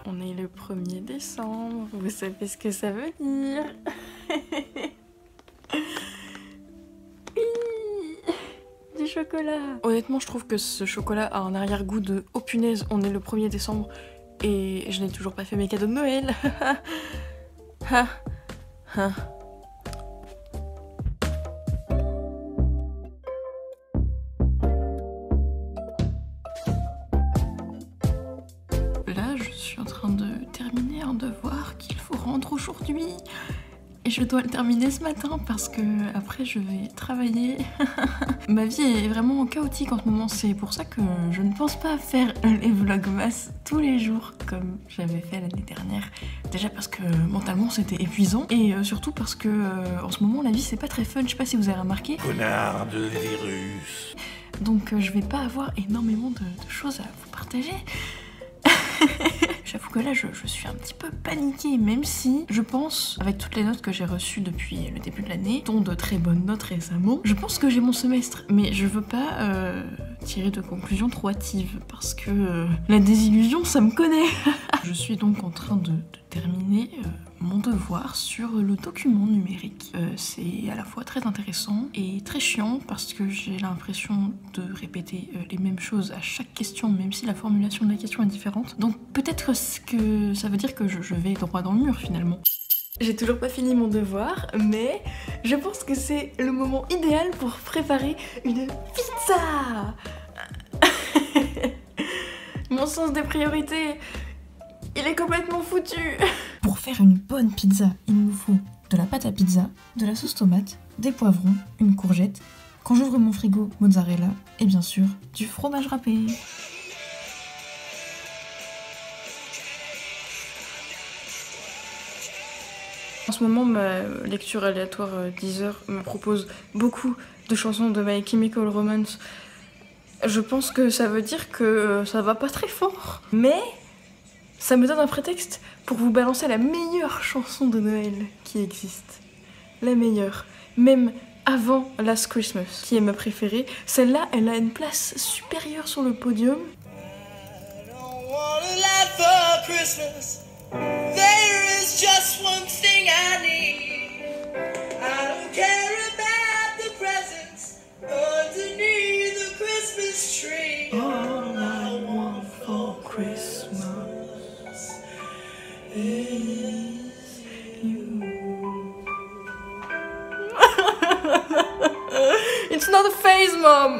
On est le 1er décembre, vous savez ce que ça veut dire. Oui, du chocolat. Honnêtement, je trouve que ce chocolat a un arrière-goût de oh punaise, on est le 1er décembre et je n'ai toujours pas fait mes cadeaux de Noël. Là, je suis en train de terminer un devoir qu'il faut rendre aujourd'hui. Et je dois le terminer ce matin parce que après je vais travailler. Ma vie est vraiment chaotique en ce moment, c'est pour ça que je ne pense pas faire les vlogmas tous les jours comme j'avais fait l'année dernière. Déjà parce que mentalement c'était épuisant et surtout parce que en ce moment la vie c'est pas très fun, je sais pas si vous avez remarqué. Connard de virus. Donc je vais pas avoir énormément de choses à vous partager. J'avoue que là je suis un petit peu paniquée, même si je pense, avec toutes les notes que j'ai reçues depuis le début de l'année, dont de très bonnes notes récemment, je pense que j'ai mon semestre, mais je veux pas tirer de conclusions trop hâtives, parce que la désillusion ça me connaît. Je suis donc en train de terminer mon devoir sur le document numérique. C'est à la fois très intéressant et très chiant parce que j'ai l'impression de répéter les mêmes choses à chaque question, même si la formulation de la question est différente. Donc peut-être que ça veut dire que je vais droit dans le mur finalement. J'ai toujours pas fini mon devoir, mais je pense que c'est le moment idéal pour préparer une pizza. Mon sens des priorités, il est complètement foutu. Pour faire une bonne pizza, il nous faut de la pâte à pizza, de la sauce tomate, des poivrons, une courgette, quand j'ouvre mon frigo, mozzarella, et bien sûr, du fromage râpé. En ce moment, ma lecture aléatoire Deezer me propose beaucoup de chansons de My Chemical Romance. Je pense que ça veut dire que ça va pas très fort, mais ça me donne un prétexte pour vous balancer la meilleure chanson de Noël qui existe. La meilleure, même avant Last Christmas, qui est ma préférée. Celle-là, elle a une place supérieure sur le podium. I don't want a lot for Christmas. There is just one thing I need. I don't care about the presents underneath the Christmas tree. All I want for Christmas is you. It's not a phase, Mom.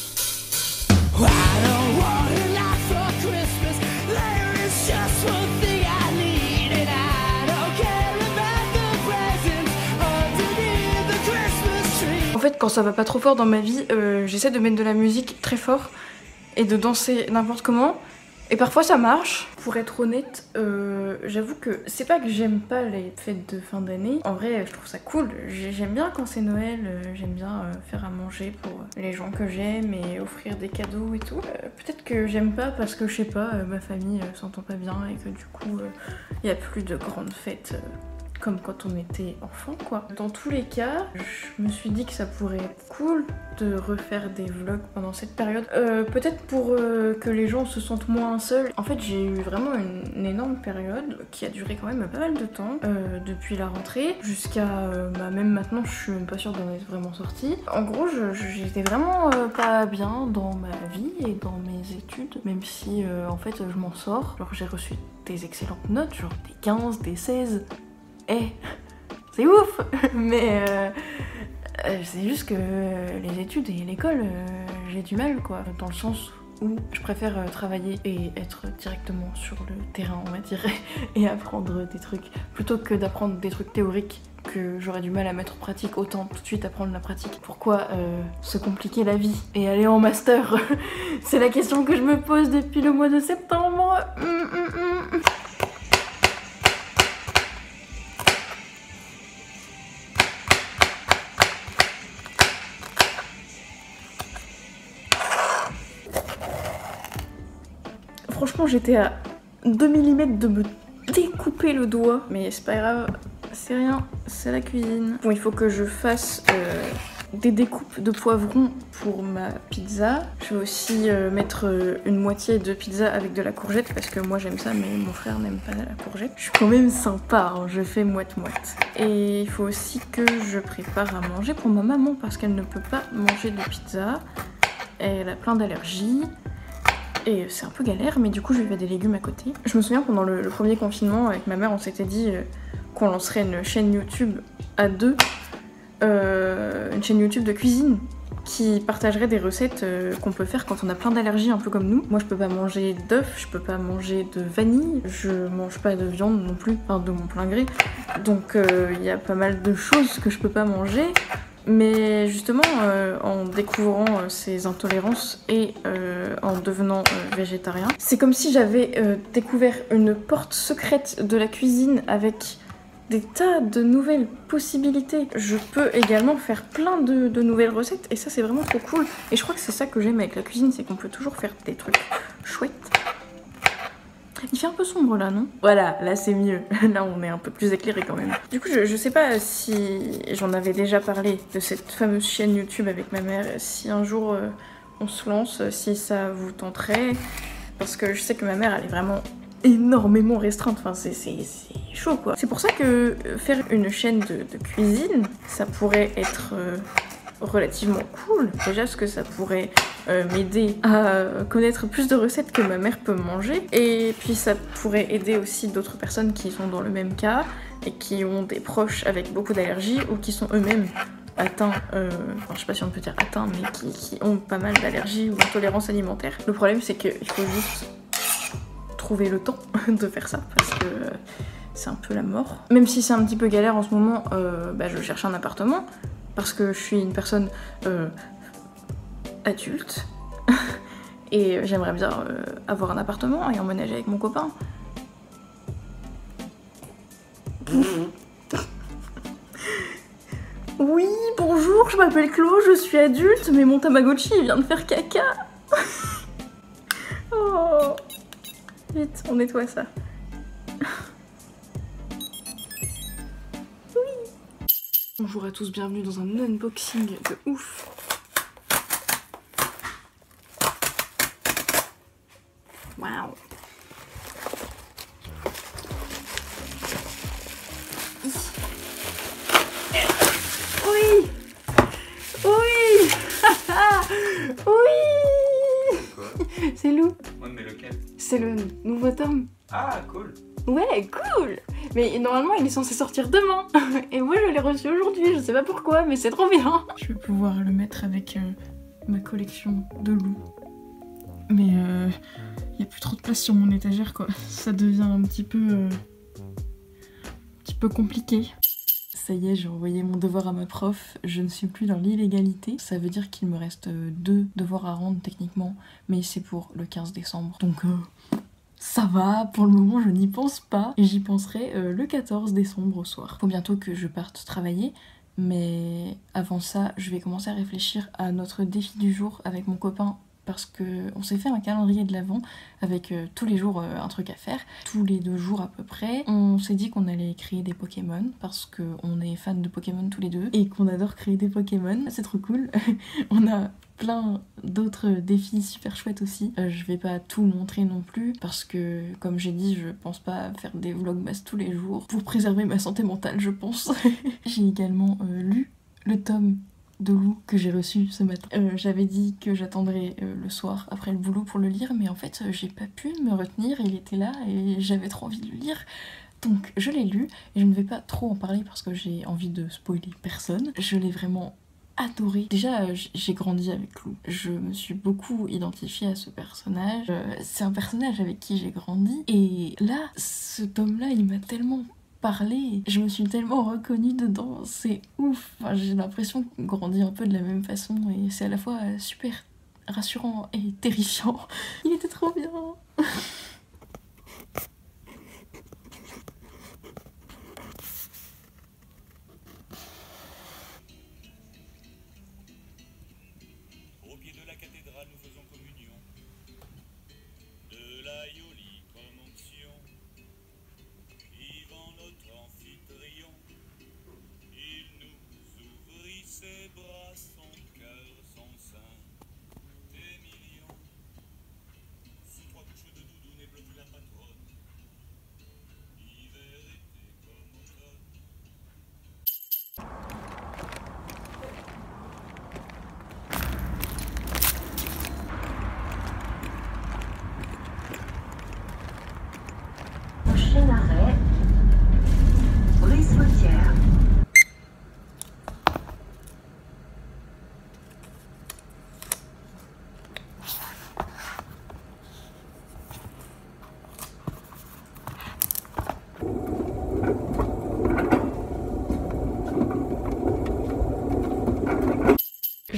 I don't want a lot for Christmas. There is just one thing I need, and I don't care about the presents underneath the Christmas tree. En fait, quand ça va pas trop fort dans ma vie, j'essaie de mettre de la musique très fort et de danser n'importe comment. Et parfois ça marche. Pour être honnête, j'avoue que c'est pas que j'aime pas les fêtes de fin d'année. En vrai, je trouve ça cool. J'aime bien quand c'est Noël, j'aime bien faire à manger pour les gens que j'aime et offrir des cadeaux et tout. Peut-être que j'aime pas parce que, je sais pas, ma famille s'entend pas bien et que du coup, il y a plus de grandes fêtes comme quand on était enfant, quoi. Dans tous les cas, je me suis dit que ça pourrait être cool de refaire des vlogs pendant cette période. Peut-être pour que les gens se sentent moins seuls. En fait, j'ai eu vraiment une énorme période qui a duré quand même pas mal de temps, depuis la rentrée jusqu'à même maintenant, je suis même pas sûre d'en être vraiment sortie. En gros, j'étais vraiment pas bien dans ma vie et dans mes études, même si en fait je m'en sors. Genre j'ai reçu des excellentes notes, genre des 15, des 16. C'est ouf. Mais c'est juste que les études et l'école, j'ai du mal, quoi. Dans le sens où je préfère travailler et être directement sur le terrain, on va dire, et apprendre des trucs, plutôt que d'apprendre des trucs théoriques que j'aurais du mal à mettre en pratique. Autant tout de suite apprendre la pratique. Pourquoi se compliquer la vie et aller en master? C'est la question que je me pose depuis le mois de septembre. Franchement, j'étais à 2 mm de me découper le doigt. Mais c'est pas grave, c'est rien, c'est la cuisine. Bon, il faut que je fasse des découpes de poivrons pour ma pizza. Je vais aussi mettre une moitié de pizza avec de la courgette parce que moi j'aime ça mais mon frère n'aime pas la courgette. Je suis quand même sympa, hein, je fais moite-moite. Et il faut aussi que je prépare à manger pour ma maman parce qu'elle ne peut pas manger de pizza. Elle a plein d'allergies. Et c'est un peu galère, mais du coup je lui fais des légumes à côté. Je me souviens pendant le premier confinement avec ma mère, on s'était dit qu'on lancerait une chaîne YouTube à deux. Une chaîne YouTube de cuisine qui partagerait des recettes qu'on peut faire quand on a plein d'allergies un peu comme nous. Moi je peux pas manger d'œufs, je peux pas manger de vanille, je mange pas de viande non plus, enfin de mon plein gré. Donc il y a pas mal de choses que je peux pas manger. Mais justement, en découvrant ces intolérances et en devenant végétarien, c'est comme si j'avais découvert une porte secrète de la cuisine avec des tas de nouvelles possibilités. Je peux également faire plein de nouvelles recettes et ça c'est vraiment trop cool. Et je crois que c'est ça que j'aime avec la cuisine, c'est qu'on peut toujours faire des trucs chouettes. Il fait un peu sombre là, non? Voilà, là c'est mieux. Là on est un peu plus éclairé quand même. Du coup je sais pas si j'en avais déjà parlé de cette fameuse chaîne YouTube avec ma mère, si un jour on se lance, si ça vous tenterait. Parce que je sais que ma mère elle est vraiment énormément restreinte, enfin c'est chaud quoi. C'est pour ça que faire une chaîne de cuisine, ça pourrait être relativement cool. Déjà parce que ça pourrait m'aider à connaître plus de recettes que ma mère peut manger. Et puis ça pourrait aider aussi d'autres personnes qui sont dans le même cas et qui ont des proches avec beaucoup d'allergies ou qui sont eux-mêmes atteints, enfin je sais pas si on peut dire atteints, mais qui ont pas mal d'allergies ou d'intolérances alimentaires. Le problème c'est qu'il faut juste trouver le temps de faire ça parce que c'est un peu la mort. Même si c'est un petit peu galère en ce moment, je cherche un appartement parce que je suis une personne adulte et j'aimerais bien avoir un appartement et emménager avec mon copain. Oui, bonjour, je m'appelle Chloé, je suis adulte, mais mon Tamagotchi il vient de faire caca. Oh. Vite, on nettoie ça. Oui. Bonjour à tous, bienvenue dans un unboxing de ouf. Waouh. Oui. Oui. Oui. C'est Lou. Ouais, mais lequel? C'est le nouveau tome. Ah, cool. Ouais, cool. Mais normalement, il est censé sortir demain. Et moi, je l'ai reçu aujourd'hui. Je sais pas pourquoi, mais c'est trop bien. Je vais pouvoir le mettre avec ma collection de loups. Mais y a plus trop de place sur mon étagère, quoi. Ça devient un petit peu compliqué. Ça y est, j'ai envoyé mon devoir à ma prof, je ne suis plus dans l'illégalité. Ça veut dire qu'il me reste 2 devoirs à rendre techniquement, mais c'est pour le 15 décembre. Donc ça va, pour le moment je n'y pense pas. Et j'y penserai le 14 décembre au soir. Faut bientôt que je parte travailler, mais avant ça, je vais commencer à réfléchir à notre défi du jour avec mon copain. Parce qu'on s'est fait un calendrier de l'Avent avec tous les jours un truc à faire, tous les 2 jours à peu près. On s'est dit qu'on allait créer des Pokémon parce qu'on est fans de Pokémon tous les deux et qu'on adore créer des Pokémon, c'est trop cool. On a plein d'autres défis super chouettes aussi. Je vais pas tout montrer non plus parce que, comme j'ai dit, je pense pas faire des vlogmas tous les jours pour préserver ma santé mentale, je pense. J'ai également lu le tome de Lou que j'ai reçu ce matin. J'avais dit que j'attendrais le soir après le boulot pour le lire, mais en fait j'ai pas pu me retenir, il était là et j'avais trop envie de le lire. Donc je l'ai lu et je ne vais pas trop en parler parce que j'ai envie de spoiler personne. Je l'ai vraiment adoré. Déjà j'ai grandi avec Lou, je me suis beaucoup identifiée à ce personnage. C'est un personnage avec qui j'ai grandi et là, ce tome-là il m'a tellement parler, je me suis tellement reconnue dedans, c'est ouf. Enfin, j'ai l'impression qu'on grandit un peu de la même façon et c'est à la fois super rassurant et terrifiant. Il était trop bien. Au pied de la cathédrale, nous faisons communion. De l'aïoli comme onction. Vivant notre amphitryon, il nous ouvrit ses bras.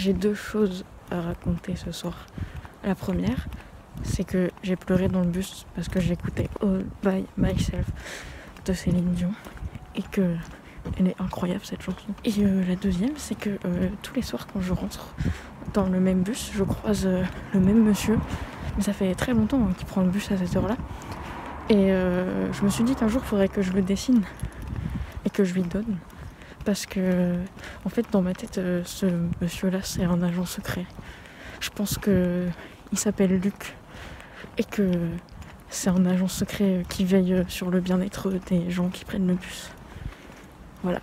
j'ai 2 choses à raconter ce soir. La première, c'est que j'ai pleuré dans le bus parce que j'écoutais All By Myself de Céline Dion et que elle est incroyable cette chanson. Et la deuxième, c'est que tous les soirs quand je rentre dans le même bus, je croise le même monsieur. Mais ça fait très longtemps qu'il prend le bus à cette heure-là. Et je me suis dit qu'un jour, il faudrait que je le dessine et que je lui donne. Parce que, en fait, dans ma tête, ce monsieur-là, c'est un agent secret. Je pense qu'il s'appelle Luc et que c'est un agent secret qui veille sur le bien-être des gens qui prennent le bus. Voilà.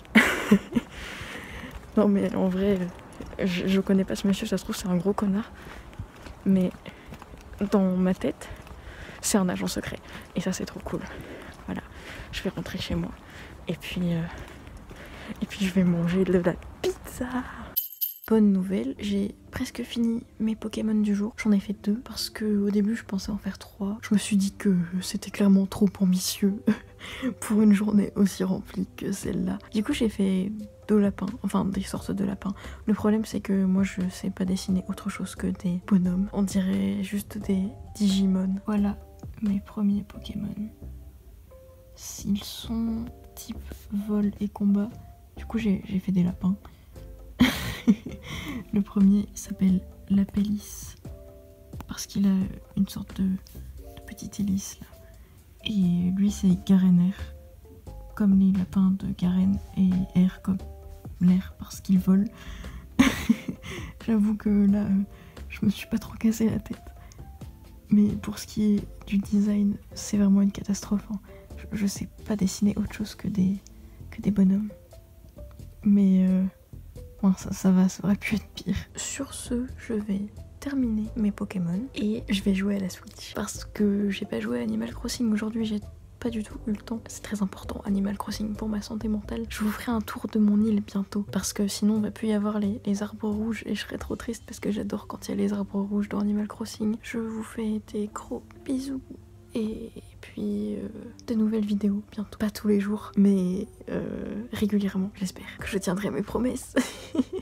Non mais en vrai, je connais pas ce monsieur, ça se trouve c'est un gros connard. Mais dans ma tête, c'est un agent secret. Et ça c'est trop cool. Voilà. Je vais rentrer chez moi. Et puis je vais manger de la pizza. Bonne nouvelle, j'ai presque fini mes Pokémon du jour. J'en ai fait 2 parce que au début je pensais en faire 3. Je me suis dit que c'était clairement trop ambitieux pour une journée aussi remplie que celle-là. Du coup j'ai fait 2 lapins, enfin des sortes de lapins. Le problème c'est que moi je sais pas dessiner autre chose que des bonhommes. On dirait juste des Digimon. Voilà mes premiers Pokémon. S'ils sont type vol et combat, du coup j'ai fait des lapins. Le premier s'appelle Lapélis parce qu'il a une sorte de petite hélice là. Et lui c'est Garener, comme les lapins de Garen, et air comme l'air parce qu'il vole. J'avoue que là je me suis pas trop cassé la tête. Mais pour ce qui est du design, c'est vraiment une catastrophe. Hein. Je sais pas dessiner autre chose que des bonhommes. Mais ça va, ça aurait pu être pire. Sur ce, je vais terminer mes Pokémon et je vais jouer à la Switch. Parce que j'ai pas joué à Animal Crossing aujourd'hui, j'ai pas du tout eu le temps. C'est très important, Animal Crossing, pour ma santé mentale. Je vous ferai un tour de mon île bientôt. Parce que sinon, il va plus y avoir les arbres rouges et je serais trop triste parce que j'adore quand il y a les arbres rouges dans Animal Crossing. Je vous fais des gros bisous. Et puis de nouvelles vidéos bientôt. Pas tous les jours, mais régulièrement, j'espère que je tiendrai mes promesses.